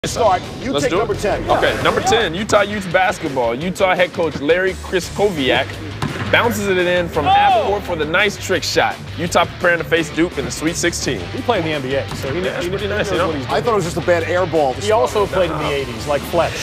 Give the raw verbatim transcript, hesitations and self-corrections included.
Start. You Let's take do number it. ten. Okay, number ten, Utah Utes basketball. Utah head coach Larry Kristoviak bounces it in from half court for the nice trick shot. Utah preparing to face Duke in the Sweet sixteen. He played in the N B A, so he, Yeah, that's he, pretty he nice, knows you know? what he's doing. I thought it was just a bad air ball. He also played in the eighties, like Fletch.